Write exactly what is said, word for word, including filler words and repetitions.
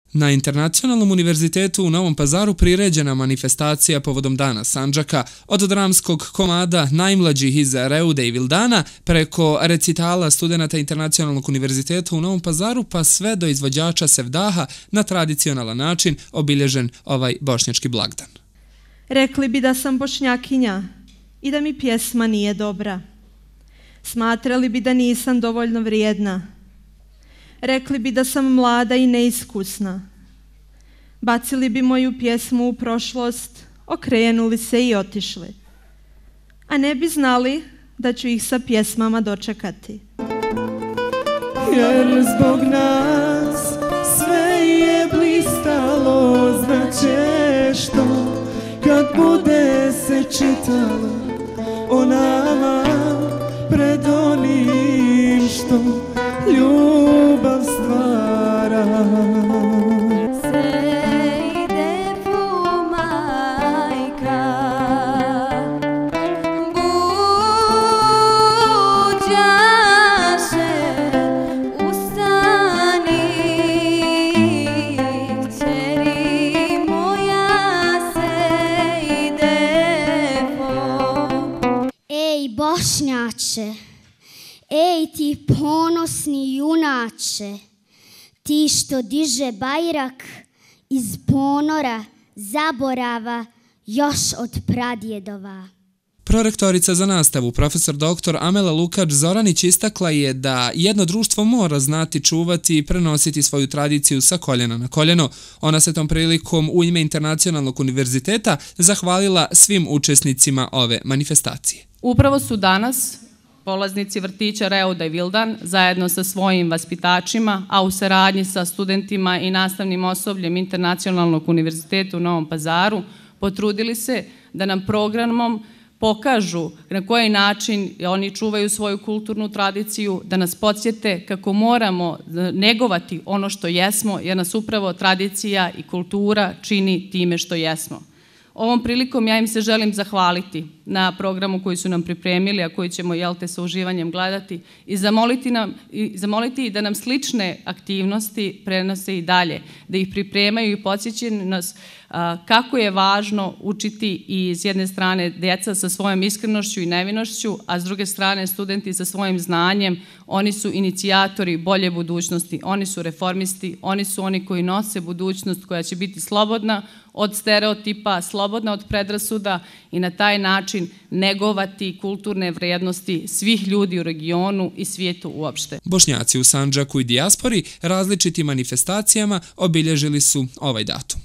Na Internacionalnom univerzitetu u Novom Pazaru priređena manifestacija povodom Dana Sandžaka od dramskog komada najmlađih iz Reude i Vildana preko recitala studenata Internacionalnog univerziteta u Novom Pazaru pa sve do izvođača sevdaha na tradicionalan način obilježen ovaj bošnjački blagdan. Rekli bi da sam bošnjakinja i da mi pjesma nije dobra. Smatrali bi da nisam dovoljno vrijedna. Rekli bi da sam mlada i neiskusna. Bacili bi moju pjesmu u prošlost, okrenuli se i otišli. A ne bi znali da ću ih sa pjesmama dočekati. Jer zbog nas sve je blistalo, znaće što kad bude se čitalo o nama pred onim što ljubav stvara. Sejde fu majka, buđaše, ustani, kćeri moja sejde fu. Ej Bošnjače, ej ti ponosni junače, ti što diže bajrak iz ponora, zaborava još od pradjedova. Prorektorica za nastavu, profesor doktor Amela Lukač Zoranić istakla je da jedno društvo mora znati čuvati i prenositi svoju tradiciju sa koljena na koljeno. Ona se tom prilikom u ime Internacionalnog univerziteta zahvalila svim učesnicima ove manifestacije. Upravo su danas polaznici vrtića Reuda i Vildan zajedno sa svojim vaspitačima, a u saradnji sa studentima i nastavnim osobljem Internacionalnog univerziteta u Novom Pazaru potrudili se da nam programom pokažu na koji način oni čuvaju svoju kulturnu tradiciju, da nas podsjete kako moramo negovati ono što jesmo, jer nas upravo tradicija i kultura čini time što jesmo. Ovom prilikom ja im se želim zahvaliti na programu koji su nam pripremili, a koji ćemo, jel te, sa uživanjem gledati i zamoliti, nam, i zamoliti da nam slične aktivnosti prenose i dalje, da ih pripremaju i podsjećaju nas a, kako je važno učiti i s jedne strane djeca sa svojom iskrenošću i nevinošću, a s druge strane studenti sa svojim znanjem. Oni su inicijatori bolje budućnosti, oni su reformisti, oni su oni koji nose budućnost koja će biti slobodna od stereotipa, slobodna od predrasuda i na taj način negovati kulturne vrijednosti svih ljudi u regionu i svijetu uopšte. Bošnjaci u Sandžaku i dijaspori različitim manifestacijama obilježili su ovaj datum.